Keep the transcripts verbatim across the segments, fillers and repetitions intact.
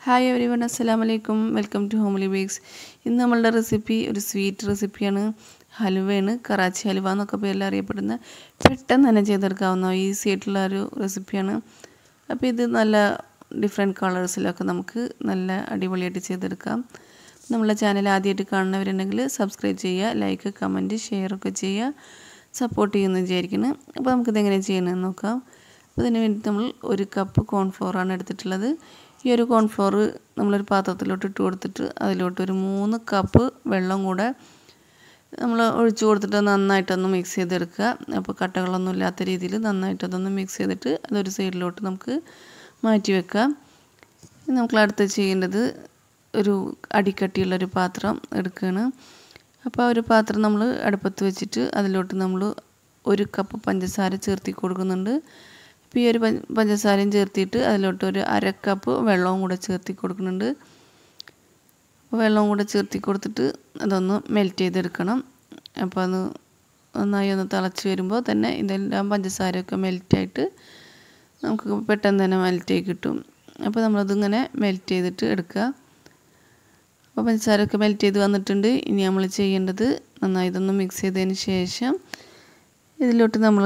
Hi every one അസ്സലാമു അലൈക്കും welcome to homely bakes. ഇന്ന് നമ്മളുടെ റെസിപ്പി ഒരു സ്വീറ്റ് റെസിപ്പിയാണ്. ഹലുവയാണ്. കറാച്ചി ഹലുവ എന്നൊക്കെ പേരിൽ അറിയപ്പെടുന്ന പെട്ടെന്ന് തന്നെ ചെയ്തെടുക്കാവുന്ന ഈസി ആയിട്ടുള്ള ഒരു റെസിപ്പിയാണ്. അപ്പോൾ ഇത് നല്ല ഡിഫറെൻറ്റ് കളേഴ്സിലൊക്കെ നമുക്ക് നല്ല അടിപൊളിയായിട്ട് ചെയ്തെടുക്കാം. നമ്മളെ ചാനൽ ആദ്യമായിട്ട് കാണുന്നവരുണ്ടെങ്കിൽ സബ്സ്ക്രൈബ് ചെയ്യുക, ലൈക്ക്, കമൻറ്റ്, ഷെയർ ഒക്കെ ചെയ്യുക, സപ്പോർട്ട് ചെയ്യുമെന്ന് വിചാരിക്കുന്നു. അപ്പോൾ നമുക്കിതെങ്ങനെ ചെയ്യണമെന്ന് നോക്കാം. അപ്പോൾ ഇതിന് വേണ്ടി നമ്മൾ ഒരു കപ്പ് കോൺഫ്ലോറാണ് എടുത്തിട്ടുള്ളത്. ഈ ഒരു കോൺഫ്ലോർ നമ്മളൊരു പാത്രത്തിലോട്ട് ഇട്ട് കൊടുത്തിട്ട് അതിലോട്ട് ഒരു മൂന്ന് കപ്പ് വെള്ളം കൂടെ നമ്മൾ ഒഴിച്ച് കൊടുത്തിട്ട് നന്നായിട്ടൊന്ന് മിക്സ് ചെയ്തെടുക്കുക. അപ്പോൾ കട്ടകളൊന്നും ഇല്ലാത്ത രീതിയിൽ നന്നായിട്ടതൊന്ന് മിക്സ് ചെയ്തിട്ട് അതൊരു സൈഡിലോട്ട് നമുക്ക് മാറ്റി വെക്കാം. നമുക്ക് അടുത്ത് ചെയ്യേണ്ടത് ഒരു അടിക്കട്ടിയുള്ളൊരു പാത്രം എടുക്കുകയാണ്. അപ്പോൾ ആ ഒരു പാത്രം നമ്മൾ അടുപ്പത്ത് വെച്ചിട്ട് അതിലോട്ട് നമ്മൾ ഒരു കപ്പ് പഞ്ചസാര ചേർത്തി കൊടുക്കുന്നുണ്ട്. ഇപ്പോൾ ഈ ഒരു പഞ്ചസാരയും ചേർത്തിട്ട് അതിലോട്ട് ഒരു അര കപ്പ് വെള്ളവും കൂടെ ചേർത്തി കൊടുക്കുന്നുണ്ട്. അപ്പോൾ വെള്ളവും കൂടെ ചേർത്തി കൊടുത്തിട്ട് അതൊന്ന് മെൽറ്റ് ചെയ്തെടുക്കണം. അപ്പോൾ അത് നന്നായി ഒന്ന് തിളച്ച് വരുമ്പോൾ തന്നെ ഇതെല്ലാം പഞ്ചസാരയൊക്കെ മെൽറ്റായിട്ട് നമുക്ക് പെട്ടെന്ന് തന്നെ മെൽറ്റായി കിട്ടും. അപ്പോൾ നമ്മളതിങ്ങനെ മെൽറ്റ് ചെയ്തിട്ട് എടുക്കുക. അപ്പോൾ പഞ്ചസാരയൊക്കെ മെൽറ്റ് ചെയ്ത് വന്നിട്ടുണ്ട്. ഇനി നമ്മൾ ചെയ്യേണ്ടത് നന്നായി ഇതൊന്ന് മിക്സ് ചെയ്തതിന് ശേഷം ഇതിലോട്ട് നമ്മൾ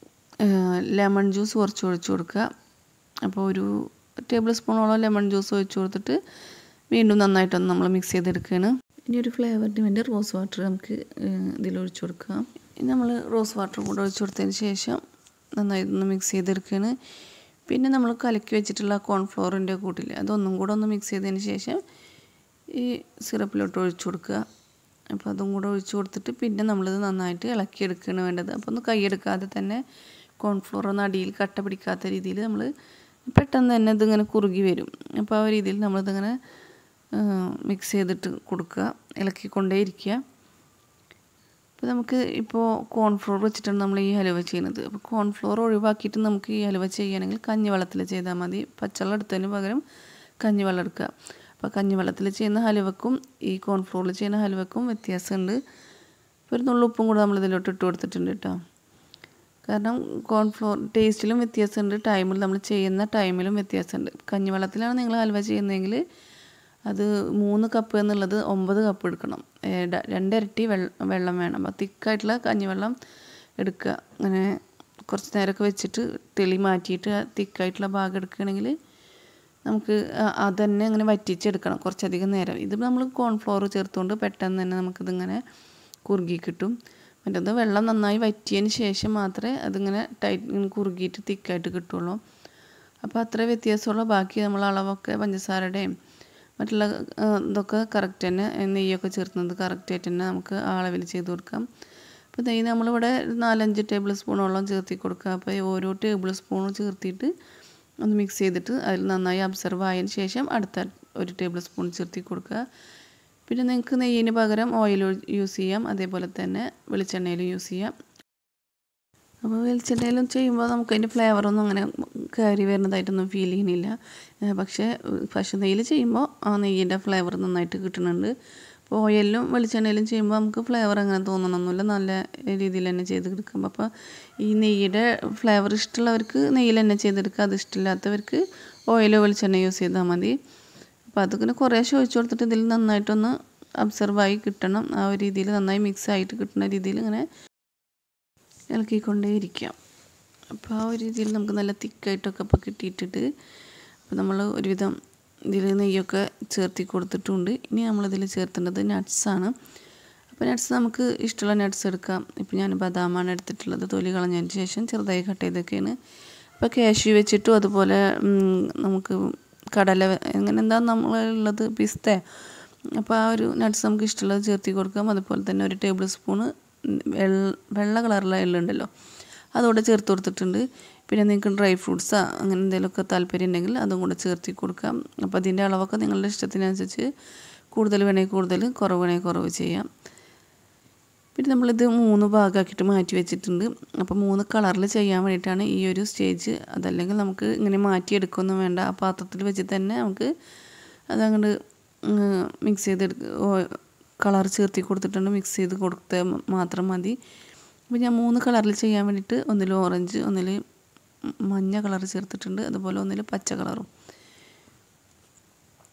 ലെമൺ ജ്യൂസ് കുറച്ച് ഒഴിച്ച് കൊടുക്കുക. അപ്പോൾ ഒരു ടേബിൾ സ്പൂണോളം ലെമൺ ജ്യൂസ് ഒഴിച്ച് കൊടുത്തിട്ട് വീണ്ടും നന്നായിട്ടൊന്ന് നമ്മൾ മിക്സ് ചെയ്തെടുക്കുകയാണ്. ഇനി ഒരു ഫ്ലേവറിന് വേണ്ടി റോസ് വാട്ടർ നമുക്ക് ഇതിലൊഴിച്ച് കൊടുക്കാം. ഇനി നമ്മൾ റോസ് വാട്ടർ കൂടെ ഒഴിച്ച് കൊടുത്തതിന് ശേഷം നന്നായി ഒന്ന് മിക്സ് ചെയ്തെടുക്കുകയാണ്. പിന്നെ നമ്മൾ കലക്കി വെച്ചിട്ടുള്ള കോൺഫ്ലോറിൻ്റെ കൂട്ടിൽ അതൊന്നും കൂടെ ഒന്ന് മിക്സ് ചെയ്തതിന് ശേഷം ഈ സിറപ്പിലോട്ട് ഒഴിച്ച് കൊടുക്കുക. അപ്പോൾ അതും കൂടെ ഒഴിച്ച് കൊടുത്തിട്ട് പിന്നെ നമ്മളിത് നന്നായിട്ട് ഇളക്കിയെടുക്കുകയാണ് വേണ്ടത്. അപ്പോൾ ഒന്ന് കൈയെടുക്കാതെ തന്നെ കോൺഫ്ലോർ ഒന്ന് അടിയിൽ കട്ട പിടിക്കാത്ത രീതിയിൽ നമ്മൾ പെട്ടെന്ന് തന്നെ ഇതിങ്ങനെ കുറുകി വരും. അപ്പോൾ ആ രീതിയിൽ നമ്മളിതിങ്ങനെ മിക്സ് ചെയ്തിട്ട് കൊടുക്കുക, ഇളക്കിക്കൊണ്ടേ ഇരിക്കുക. അപ്പോൾ നമുക്ക് ഇപ്പോൾ കോൺഫ്ലോർ വെച്ചിട്ടാണ് നമ്മൾ ഈ ഹലുവ ചെയ്യുന്നത്. അപ്പോൾ കോൺഫ്ലോർ ഒഴിവാക്കിയിട്ട് നമുക്ക് ഈ ഹലുവ ചെയ്യുകയാണെങ്കിൽ കഞ്ഞിവെള്ളത്തിൽ ചെയ്താൽ മതി. പച്ചവെള്ളം എടുത്തതിന് പകരം കഞ്ഞിവെള്ളം എടുക്കുക. അപ്പോൾ കഞ്ഞിവെള്ളത്തിൽ ചെയ്യുന്ന ഹലുവക്കും ഈ കോൺഫ്ലോറിൽ ചെയ്യുന്ന ഹലുവക്കും വ്യത്യാസമുണ്ട്. ഒരു നുള്ളുപ്പും കൂടെ നമ്മൾ ഇതിലോട്ട് ഇട്ട് കൊടുത്തിട്ടുണ്ട് കേട്ടോ. കാരണം കോൺഫ്ലോർ ടേസ്റ്റിലും വ്യത്യാസമുണ്ട്, ടൈമിൽ നമ്മൾ ചെയ്യുന്ന ടൈമിലും വ്യത്യാസമുണ്ട്. കഞ്ഞിവെള്ളത്തിലാണ് നിങ്ങൾ ഹൽവ ചെയ്യുന്നതെങ്കിൽ അത് മൂന്ന് കപ്പ് എന്നുള്ളത് ഒമ്പത് കപ്പ് എടുക്കണം. രണ്ടിരട്ടി വെള്ളം വേണം. അപ്പോൾ തിക്കായിട്ടുള്ള കഞ്ഞിവെള്ളം എടുക്കുക. അങ്ങനെ കുറച്ച് നേരമൊക്കെ വെച്ചിട്ട് തെളി മാറ്റിയിട്ട് തിക്കായിട്ടുള്ള ഭാഗം എടുക്കുകയാണെങ്കിൽ നമുക്ക് അതന്നെ അങ്ങനെ വറ്റിച്ചെടുക്കണം കുറച്ചധികം നേരം. ഇത് നമ്മൾ കോൺഫ്ലോർ ചേർത്തുകൊണ്ട് പെട്ടെന്ന് തന്നെ നമുക്കിതിങ്ങനെ കുറുകി കിട്ടും. മറ്റേത് വെള്ളം നന്നായി വറ്റിയതിന് ശേഷം മാത്രമേ അതിങ്ങനെ ടൈറ്റ് കുറുകിയിട്ട് തിക്കായിട്ട് കിട്ടുള്ളൂ. അപ്പോൾ അത്ര വ്യത്യാസമുള്ള ബാക്കി നമ്മൾ അളവൊക്കെ പഞ്ചസാരയുടെയും മറ്റുള്ള ഇതൊക്കെ കറക്റ്റ് തന്നെ, നെയ്യൊക്കെ ചേർക്കുന്നത് കറക്റ്റായിട്ട് തന്നെ നമുക്ക് അളവിൽ ചെയ്ത് കൊടുക്കാം. അപ്പോൾ നെയ്യ് നമ്മളിവിടെ നാലഞ്ച് ടേബിൾ സ്പൂണോളം ചേർത്തി കൊടുക്കുക. അപ്പോൾ ഓരോ ടേബിൾ സ്പൂണും ചേർത്തിട്ട് ഒന്ന് മിക്സ് ചെയ്തിട്ട് അതിൽ നന്നായി അബ്സർവ് ആയതിന് ശേഷം അടുത്ത ഒരു ടേബിൾ സ്പൂൺ ചേർത്തി കൊടുക്കുക. പിന്നെ നിങ്ങൾക്ക് നെയ്യിന് പകരം ഓയിൽ യൂസ് ചെയ്യാം, അതേപോലെ തന്നെ വെളിച്ചെണ്ണയിലും യൂസ് ചെയ്യാം. അപ്പോൾ വെളിച്ചെണ്ണയിലും ചെയ്യുമ്പോൾ നമുക്ക് അതിൻ്റെ ഫ്ലേവറൊന്നും അങ്ങനെ കയറി വരുന്നതായിട്ടൊന്നും ഫീൽ ചെയ്യുന്നില്ല. പക്ഷേ പശു നെയ്യിൽ ചെയ്യുമ്പോൾ ആ നെയ്യിൻ്റെ ഫ്ലേവർ നന്നായിട്ട് കിട്ടുന്നുണ്ട്. അപ്പോൾ ഓയിലും വെളിച്ചെണ്ണയിലും ചെയ്യുമ്പോൾ നമുക്ക് ഫ്ലേവർ അങ്ങനെ തോന്നണമെന്നില്ല, നല്ല രീതിയിൽ തന്നെ ചെയ്തെടുക്കാം. അപ്പോൾ ഈ നെയ്യുടെ ഫ്ലേവർ ഇഷ്ടമുള്ളവർക്ക് നെയ്യിൽ തന്നെ ചെയ്തെടുക്കുക, അത് ഇഷ്ടമില്ലാത്തവർക്ക് ഓയിലോ വെളിച്ചെണ്ണ യൂസ് ചെയ്താൽ മതി. അപ്പോൾ അതിങ്ങനെ കുറേശ്ശെ ഒഴിച്ച് കൊടുത്തിട്ട് ഇതിൽ നന്നായിട്ടൊന്ന് അബ്സർവായി കിട്ടണം. ആ ഒരു രീതിയിൽ നന്നായി മിക്സ് ആയിട്ട് കിട്ടുന്ന രീതിയിൽ ഇങ്ങനെ ഇളക്കിക്കൊണ്ടേ ഇരിക്കാം. അപ്പോൾ ആ ഒരു രീതിയിൽ നമുക്ക് നല്ല തിക്കായിട്ടൊക്കെ ഇപ്പോൾ കിട്ടിയിട്ടിട്ട് അപ്പോൾ നമ്മൾ ഒരുവിധം ഇതിൽ നെയ്യൊക്കെ ചേർത്തി കൊടുത്തിട്ടുണ്ട്. ഇനി നമ്മളിതിൽ ചേർത്തേണ്ടത് നട്ട്സാണ്. അപ്പോൾ നട്ട്സ് നമുക്ക് ഇഷ്ടമുള്ള നട്ട്സ് എടുക്കാം. ഇപ്പോൾ ഞാൻ ബദാമാണ് എടുത്തിട്ടുള്ളത്. തൊലി കളഞ്ഞതിന് ശേഷം ചെറുതായി കട്ട് ചെയ്തൊക്കെയാണ്. അപ്പോൾ കാഷ്യൂ വെച്ചിട്ടും അതുപോലെ നമുക്ക് കടല അങ്ങനെ എന്താ നമ്മളുള്ളത് പിസ്ത, അപ്പോൾ ആ ഒരു നട്ട്സ് നമുക്ക് ഇഷ്ടമുള്ളത് ചേർത്തി കൊടുക്കാം. അതുപോലെ തന്നെ ഒരു ടേബിൾ സ്പൂണ് വെള്ള വെള്ള കളറുള്ള എള്ളുണ്ടല്ലോ അതുകൂടെ ചേർത്ത് കൊടുത്തിട്ടുണ്ട്. പിന്നെ നിങ്ങൾക്ക് ഡ്രൈ ഫ്രൂട്ട്സാ അങ്ങനെ എന്തെങ്കിലുമൊക്കെ താല്പര്യം ഉണ്ടെങ്കിൽ അതും കൂടെ ചേർത്തി കൊടുക്കാം. അപ്പോൾ അതിൻ്റെ അളവൊക്കെ നിങ്ങളുടെ ഇഷ്ടത്തിനനുസരിച്ച് കൂടുതൽ വേണമെങ്കിൽ കൂടുതൽ, കുറവ് വേണമെങ്കിൽ കുറവ് ചെയ്യാം. പിന്നെ നമ്മളിത് മൂന്ന് ഭാഗമാക്കിയിട്ട് മാറ്റി വെച്ചിട്ടുണ്ട്. അപ്പോൾ മൂന്ന് കളറിൽ ചെയ്യാൻ വേണ്ടിയിട്ടാണ് ഈ ഒരു സ്റ്റേജ്. അതല്ലെങ്കിൽ നമുക്ക് ഇങ്ങനെ മാറ്റിയെടുക്കൊന്നും വേണ്ട, ആ പാത്രത്തിൽ വെച്ചിട്ട് തന്നെ നമുക്ക് അതങ്ങോട്ട് മിക്സ് ചെയ്തെടുക്കുക. കളർ ചേർത്തി കൊടുത്തിട്ടുണ്ട്, മിക്സ് ചെയ്ത് കൊടുത്താൽ മാത്രം മതി. അപ്പോൾ ഞാൻ മൂന്ന് കളറിൽ ചെയ്യാൻ വേണ്ടിയിട്ട് ഒന്നിൽ ഓറഞ്ച്, ഒന്നിൽ മഞ്ഞ കളർ ചേർത്തിട്ടുണ്ട്, അതുപോലെ ഒന്നിൽ പച്ച കളറും.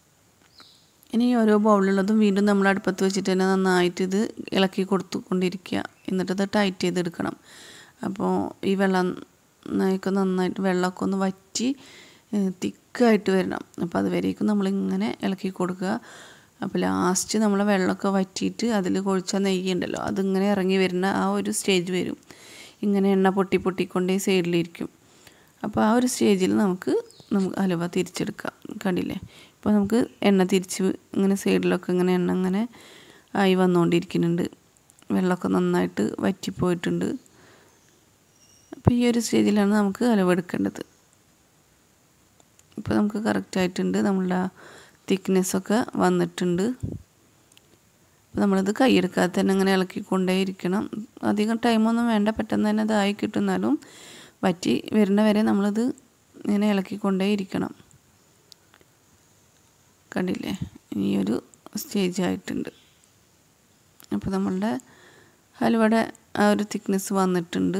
ഇനി ഓരോ ബൗളിലുള്ളതും വീണ്ടും നമ്മൾ അടുപ്പത്ത് വെച്ചിട്ട് തന്നെ നന്നായിട്ട് ഇത് ഇളക്കി കൊടുത്തുകൊണ്ടിരിക്കുക. എന്നിട്ട് ഇത് ടൈറ്റ് ചെയ്തെടുക്കണം. അപ്പോൾ ഈ വെള്ളം ഒക്കെ നന്നായിട്ട് വെള്ളമൊക്കെ ഒന്ന് വറ്റി തിക്കായിട്ട് വരണം. അപ്പോൾ അതുവരേക്കും നമ്മളിങ്ങനെ ഇളക്കി കൊടുക്കുക. അപ്പോൾ ലാസ്റ്റ് നമ്മളെ വെള്ളമൊക്കെ വറ്റിയിട്ട് അതിൽ കൊഴിച്ച നെയ്യ് ഉണ്ടല്ലോ അതിങ്ങനെ ഇറങ്ങി വരുന്ന ആ ഒരു സ്റ്റേജ് വരും. ഇങ്ങനെ എണ്ണ പൊട്ടി പൊട്ടിക്കൊണ്ടേ സൈഡിലിരിക്കും. അപ്പോൾ ആ ഒരു സ്റ്റേജിൽ നമുക്ക് നമുക്ക് ഹലുവ തിരിച്ചെടുക്കാം. കണ്ടില്ലേ, ഇപ്പോൾ നമുക്ക് എണ്ണ തിരിച്ച് ഇങ്ങനെ സൈഡിലൊക്കെ ഇങ്ങനെ എണ്ണ ഇങ്ങനെ ആയി വന്നുകൊണ്ടിരിക്കുന്നുണ്ട്. വെള്ളമൊക്കെ നന്നായിട്ട് വറ്റിപ്പോയിട്ടുണ്ട്. അപ്പോൾ ഈ ഒരു സ്റ്റേജിലാണ് നമുക്ക് ഹലുവ എടുക്കേണ്ടത്. ഇപ്പോൾ നമുക്ക് കറക്റ്റായിട്ടുണ്ട്. നമ്മളുടെ തിക്നെസ്സൊക്കെ വന്നിട്ടുണ്ട്. അപ്പോൾ നമ്മളിത് കൈയെടുക്കാതെ തന്നെ ഇങ്ങനെ ഇളക്കിക്കൊണ്ടേ ഇരിക്കണം. അധികം ടൈമൊന്നും വേണ്ട, പെട്ടെന്ന് തന്നെ ഇതായി കിട്ടുന്നാലും വറ്റി വരുന്ന വരെ നമ്മളിത് ഇങ്ങനെ ഇളക്കിക്കൊണ്ടേ ഇരിക്കണം. കണ്ടില്ലേ, ഈ ഒരു സ്റ്റേജ് ആയിട്ടുണ്ട്. അപ്പോൾ നമ്മളുടെ ഹലുവയുടെ ആ ഒരു തിക്നെസ് വന്നിട്ടുണ്ട്.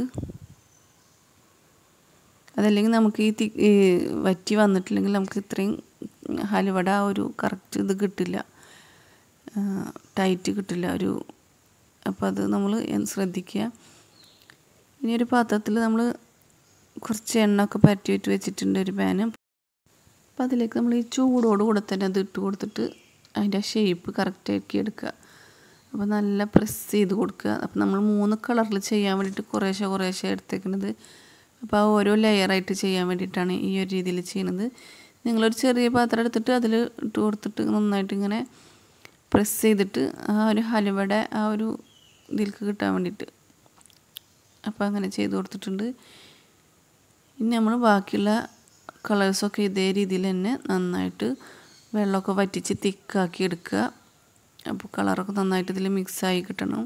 അതല്ലെങ്കിൽ നമുക്ക് ഈ തി വറ്റി വന്നിട്ടില്ലെങ്കിൽ നമുക്ക് ഇത്രയും ഹലുവയുടെ ആ ഒരു കറക്റ്റ് ഇത് കിട്ടില്ല, ടൈറ്റ് കിട്ടില്ല ഒരു. അപ്പോൾ അത് നമ്മൾ ശ്രദ്ധിക്കുക. ഇനി ഒരു പാത്രത്തിൽ നമ്മൾ കുറച്ച് എണ്ണ ഒക്കെ പരറ്റി വിട്ട് വെച്ചിട്ടുണ്ട്, ഒരു പാന്. അപ്പോൾ അതിലേക്ക് നമ്മൾ ഈ ചൂടോട് കൂടെ തന്നെ അത് ഇട്ട് കൊടുത്തിട്ട് അതിൻ്റെ ഷേപ്പ് കറക്റ്റാക്കി എടുക്കുക. അപ്പോൾ നല്ല പ്രസ് ചെയ്ത് കൊടുക്കുക. അപ്പോൾ നമ്മൾ മൂന്ന് കളറിൽ ചെയ്യാൻ വേണ്ടിയിട്ട് കുറേശ്ശെ കുറേശ്ശെ എടുത്തേക്കുന്നത്. അപ്പോൾ ആ ഓരോ ലെയറായിട്ട് ചെയ്യാൻ വേണ്ടിയിട്ടാണ് ഈ ഒരു രീതിയിൽ ചെയ്യുന്നത്. നിങ്ങളൊരു ചെറിയ പാത്രം എടുത്തിട്ട് അതിൽ ഇട്ട് കൊടുത്തിട്ട് നന്നായിട്ട് ഇങ്ങനെ പ്രസ് ചെയ്തിട്ട് ആ ഒരു ഹലുവയുടെ ആ ഒരു ഇതിലേക്ക് കിട്ടാൻ വേണ്ടിയിട്ട് അപ്പോൾ അങ്ങനെ ചെയ്ത് കൊടുത്തിട്ടുണ്ട്. ഇനി നമ്മൾ ബാക്കിയുള്ള കളേഴ്സൊക്കെ ഇതേ രീതിയിൽ തന്നെ നന്നായിട്ട് വെള്ളമൊക്കെ വറ്റിച്ച് തിക്കാക്കി എടുക്കുക. അപ്പോൾ കളറൊക്കെ നന്നായിട്ട് ഇതിൽ മിക്സായി കിട്ടണം.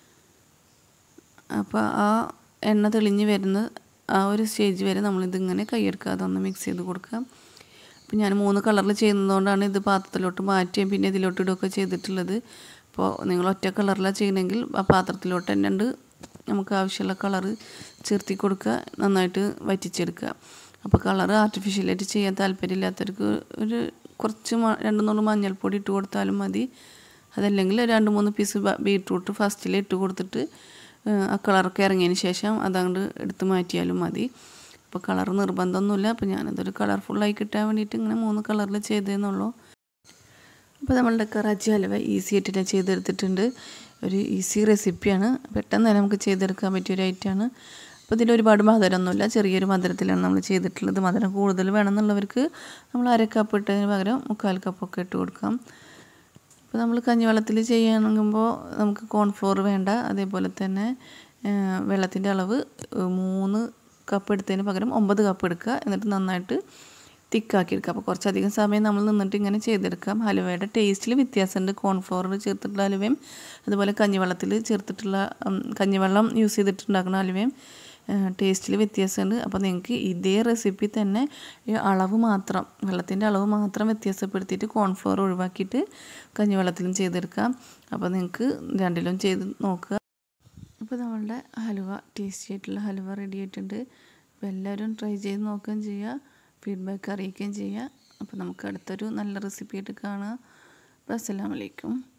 അപ്പോൾ ആ എണ്ണ തെളിഞ്ഞ് വരുന്ന ആ ഒരു സ്റ്റേജ് വരെ നമ്മളിതിങ്ങനെ കൈയെടുക്കാതെ ഒന്ന് മിക്സ് ചെയ്ത് കൊടുക്കുക. അപ്പോൾ ഞാൻ മൂന്ന് കളറിൽ ചെയ്യുന്നതുകൊണ്ടാണ് ഇത് പാത്രത്തിലോട്ട് മാറ്റുകയും പിന്നെ ഇതിലോട്ട് ഇടുകയൊക്കെ ചെയ്തിട്ടുള്ളത്. അപ്പോൾ നിങ്ങൾ ഒറ്റ കളറിലാണ് ചെയ്യണമെങ്കിൽ ആ പാത്രത്തിലോട്ട് തന്നെ ഉണ്ട് നമുക്ക് ആവശ്യമുള്ള കളറ് ചേർത്തി കൊടുക്കുക, നന്നായിട്ട് വറ്റിച്ചെടുക്കുക. അപ്പോൾ കളറ് ആർട്ടിഫിഷ്യലായിട്ട് ചെയ്യാൻ താല്പര്യമില്ലാത്തവർക്ക് ഒരു കുറച്ച് രണ്ട് മൂന്ന് മഞ്ഞൾപ്പൊടി ഇട്ട് കൊടുത്താലും മതി. അതല്ലെങ്കിൽ രണ്ട് മൂന്ന് പീസ് ബീട്രൂട്ട് ഫസ്റ്റിൽ ഇട്ട് കൊടുത്തിട്ട് ആ കളറൊക്കെ ഇറങ്ങിയതിന് ശേഷം അതങ്ങോട്ട് എടുത്ത് മാറ്റിയാലും മതി. അപ്പോൾ കളർ നിർബന്ധമൊന്നുമില്ല. അപ്പോൾ ഞാനതൊരു കളർഫുള്ളായി കിട്ടാൻ വേണ്ടിയിട്ട് ഇങ്ങനെ മൂന്ന് കളറിൽ ചെയ്തതെന്നുള്ളൂ. അപ്പോൾ നമ്മളുടെ കറാച്ചി ഹലുവ ഈസി ആയിട്ട് ഞാൻ ചെയ്തെടുത്തിട്ടുണ്ട്. ഒരു ഈസി റെസിപ്പിയാണ്, പെട്ടെന്ന് തന്നെ നമുക്ക് ചെയ്തെടുക്കാൻ പറ്റിയൊരു ഐറ്റമാണ്. അപ്പോൾ ഇതിൽ ഒരുപാട് മധുരമൊന്നുമില്ല, ചെറിയൊരു മധുരത്തിലാണ് നമ്മൾ ചെയ്തിട്ടുള്ളത്. മധുരം കൂടുതൽ വേണമെന്നുള്ളവർക്ക് നമ്മൾ അര കപ്പ് ഇട്ടതിന് പകരം മുക്കാൽ കപ്പൊക്കെ ഇട്ട് കൊടുക്കാം. അപ്പോൾ നമ്മൾ കഞ്ഞിവെള്ളത്തിൽ ചെയ്യുമ്പോൾ നമുക്ക് കോൺഫ്ലോർ വേണ്ട. അതേപോലെ തന്നെ വെള്ളത്തിൻ്റെ അളവ് മൂന്ന് കപ്പ് എടുത്തതിന് പകരം ഒമ്പത് കപ്പ് എടുക്കുക. എന്നിട്ട് നന്നായിട്ട് തിക്കാക്കി എടുക്കുക. അപ്പോൾ കുറച്ചധികം സമയം നമ്മൾ നിന്നിട്ട് ഇങ്ങനെ ചെയ്തെടുക്കാം. ഹലുവയുടെ ടേസ്റ്റിൽ വ്യത്യാസമുണ്ട്. കോൺഫ്ലോർ ചേർത്തിട്ടുള്ള ഹലുവയും അതുപോലെ കഞ്ഞിവെള്ളത്തിൽ ചേർത്തിട്ടുള്ള കഞ്ഞിവെള്ളം യൂസ് ചെയ്തിട്ടുണ്ടാക്കുന്ന ഹലുവയും ടേസ്റ്റിൽ വ്യത്യാസമുണ്ട്. അപ്പോൾ നിങ്ങൾക്ക് ഇതേ റെസിപ്പി തന്നെ അളവ് മാത്രം വെള്ളത്തിൻ്റെ അളവ് മാത്രം വ്യത്യാസപ്പെടുത്തിയിട്ട് കോൺഫ്ലോർ ഒഴിവാക്കിയിട്ട് കഞ്ഞിവെള്ളത്തിലും ചെയ്തെടുക്കാം. അപ്പോൾ നിങ്ങൾക്ക് രണ്ടിലും ചെയ്ത് നോക്കുക. അപ്പോൾ നമ്മളുടെ ഹലുവ ടേസ്റ്റി ആയിട്ടുള്ള ഹലുവ റെഡി ആയിട്ടുണ്ട്. അപ്പോൾ എല്ലാവരും ട്രൈ ചെയ്ത് നോക്കുകയും ചെയ്യുക, ഫീഡ്ബാക്ക് അറിയിക്കുകയും ചെയ്യുക. അപ്പോൾ നമുക്ക് അടുത്തൊരു നല്ല റെസിപ്പി ആയിട്ട് കാണാം. അപ്പോൾ അസ്സലാമു അലൈക്കും.